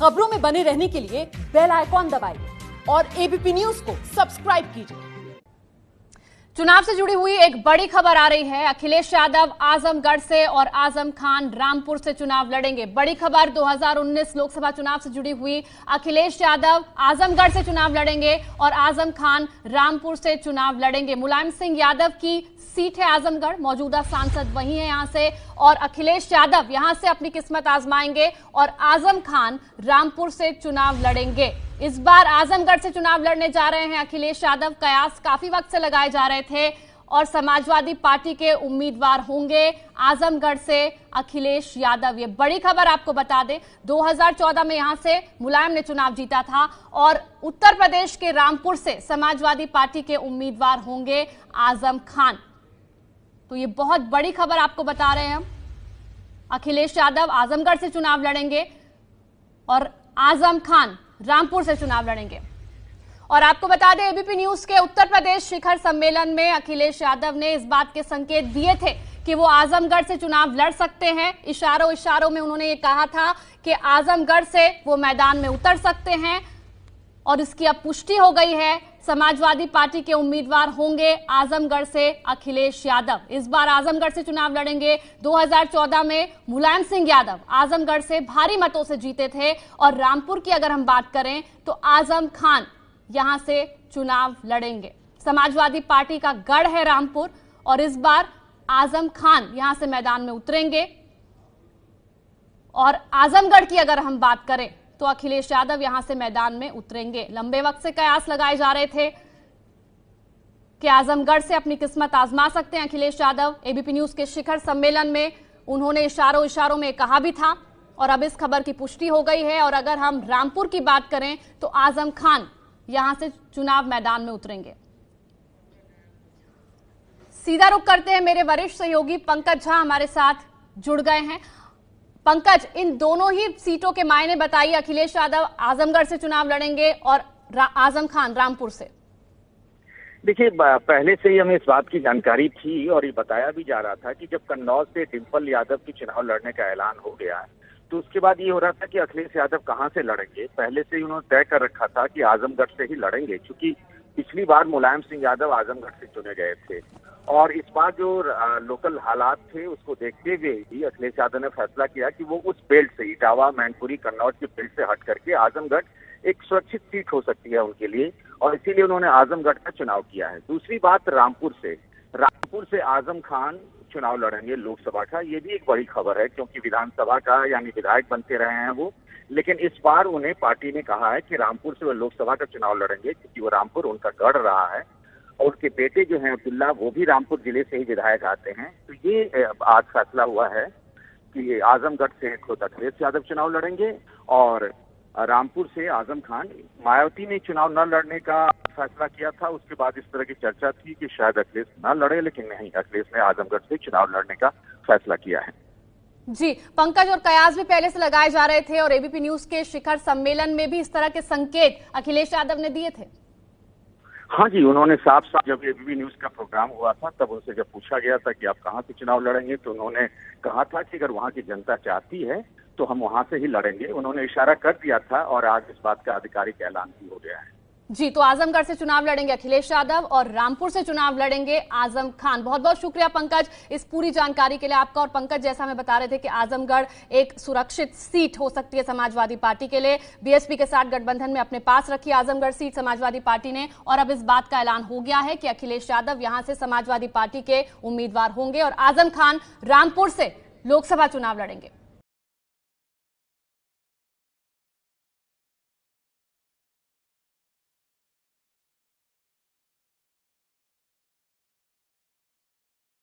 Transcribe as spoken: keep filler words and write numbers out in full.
खबरों में बने रहने के लिए बेल आइकॉन दबाइए और एबीपी न्यूज को सब्सक्राइब कीजिए। चुनाव से जुड़ी हुई एक बड़ी खबर आ रही है। अखिलेश यादव आजमगढ़ से और आजम खान रामपुर से चुनाव लड़ेंगे। बड़ी खबर दो हज़ार उन्नीस लोकसभा चुनाव से जुड़ी हुई। अखिलेश यादव आजमगढ़ से चुनाव लड़ेंगे और आजम खान रामपुर से चुनाव लड़ेंगे। मुलायम सिंह यादव की सीट है आजमगढ़, मौजूदा सांसद वही है यहां से, और अखिलेश यादव यहां से अपनी किस्मत आजमाएंगे और आजम खान रामपुर से चुनाव लड़ेंगे। इस बार आजमगढ़ से चुनाव लड़ने जा रहे हैं अखिलेश यादव। कयास काफी वक्त से लगाए जा रहे थे और समाजवादी पार्टी के उम्मीदवार होंगे आजमगढ़ से अखिलेश यादव। ये बड़ी खबर आपको बता दें, दो हज़ार चौदह में यहां से मुलायम ने चुनाव जीता था और उत्तर प्रदेश के रामपुर से समाजवादी पार्टी के उम्मीदवार होंगे आजम खान। तो ये बहुत बड़ी खबर आपको बता रहे हैं हम। अखिलेश यादव आजमगढ़ से चुनाव लड़ेंगे और आजम खान रामपुर से चुनाव लड़ेंगे। और आपको बता दें, एबीपी न्यूज के उत्तर प्रदेश शिखर सम्मेलन में अखिलेश यादव ने इस बात के संकेत दिए थे कि वो आजमगढ़ से चुनाव लड़ सकते हैं। इशारों इशारों में उन्होंने ये कहा था कि आजमगढ़ से वो मैदान में उतर सकते हैं और इसकी अब पुष्टि हो गई है। समाजवादी पार्टी के उम्मीदवार होंगे आजमगढ़ से अखिलेश यादव। इस बार आजमगढ़ से चुनाव लड़ेंगे। दो हज़ार चौदह में मुलायम सिंह यादव आजमगढ़ से भारी मतों से जीते थे और रामपुर की अगर हम बात करें तो आजम खान यहां से चुनाव लड़ेंगे। समाजवादी पार्टी का गढ़ है रामपुर और इस बार आजम खान यहां से मैदान में उतरेंगे। और आजमगढ़ की अगर हम बात करें तो अखिलेश यादव यहां से मैदान में उतरेंगे। लंबे वक्त से कयास लगाए जा रहे थे कि आजमगढ़ से अपनी किस्मत आजमा सकते हैं अखिलेश यादव। एबीपी न्यूज के शिखर सम्मेलन में उन्होंने इशारों इशारों में कहा भी था और अब इस खबर की पुष्टि हो गई है। और अगर हम रामपुर की बात करें तो आजम खान यहां से चुनाव मैदान में उतरेंगे। सीधा रुख करते हैं, मेरे वरिष्ठ सहयोगी पंकज झा हमारे साथ जुड़ गए हैं। पंकज, इन दोनों ही सीटों के मायने बताइए। अखिलेश यादव आजमगढ़ से चुनाव लड़ेंगे और आजम खान रामपुर से। देखिए, पहले से ही हमें इस बात की जानकारी थी और ये बताया भी जा रहा था कि जब कन्नौज से डिंपल यादव की चुनाव लड़ने का ऐलान हो गया है तो उसके बाद ये हो रहा था कि अखिलेश यादव कहां से लड़ेंगे। पहले से ही उन्होंने तय कर रखा था कि आजमगढ़ से ही लड़ेंगे, क्योंकि पिछली बार मुलायम सिंह यादव आजमगढ़ से चुने गए थे और इस बार जो लोकल हालात थे उसको देखते हुए ही अखिलेश यादव ने फैसला किया कि वो उस बेल्ट से, इटावा, मैनपुरी, कन्नौज के बेल्ट से हट करके आजमगढ़ एक सुरक्षित सीट हो सकती है उनके लिए और इसीलिए उन्होंने आजमगढ़ का चुनाव किया है। दूसरी बात, रामपुर से रामपुर से आजम खान चुनाव लड़ेंगे लोकसभा का। ये भी एक बड़ी खबर है क्योंकि विधानसभा का यानी विधायक बनते रहे हैं वो, लेकिन इस बार उन्हें पार्टी ने कहा है कि रामपुर से वो लोकसभा का चुनाव लड़ेंगे क्योंकि वो रामपुर उनका गढ़ रहा है और उनके बेटे जो हैं अब्दुल्ला वो भी रामपुर जिले से ही विधायक आते हैं। तो ये आज फैसला हुआ है कि आजमगढ़ से खुद अखिलेश यादव चुनाव लड़ेंगे और रामपुर से आजम खान। मायावती ने चुनाव न लड़ने का फैसला किया था, उसके बाद इस तरह की चर्चा थी कि शायद अखिलेश न लड़े, लेकिन नहीं, अखिलेश ने आजमगढ़ से चुनाव लड़ने का फैसला किया है। जी पंकज, और कयास भी पहले से लगाए जा रहे थे और एबीपी न्यूज के शिखर सम्मेलन में भी इस तरह के संकेत अखिलेश यादव ने दिए थे। हाँ जी, उन्होंने साफ साफ, जब एबीपी न्यूज का प्रोग्राम हुआ था तब उनसे जब पूछा गया था कि आप कहाँ से चुनाव लड़ेंगे तो उन्होंने कहा था कि अगर वहाँ की जनता चाहती है तो हम वहां से ही लड़ेंगे। उन्होंने इशारा कर दिया था और आज इस बात का आधिकारिक ऐलान भी हो गया है। जी, तो आजमगढ़ से चुनाव लड़ेंगे अखिलेश यादव और रामपुर से चुनाव लड़ेंगे आजम खान। बहुत बहुत शुक्रिया पंकज इस पूरी जानकारी के लिए आपका। और पंकज, जैसा हमें बता रहे थे कि आजमगढ़ एक सुरक्षित सीट हो सकती है समाजवादी पार्टी के लिए। बीएसपी के साथ गठबंधन में अपने पास रखी आजमगढ़ सीट समाजवादी पार्टी ने और अब इस बात का ऐलान हो गया है कि अखिलेश यादव यहां से समाजवादी पार्टी के उम्मीदवार होंगे और आजम खान रामपुर से लोकसभा चुनाव लड़ेंगे।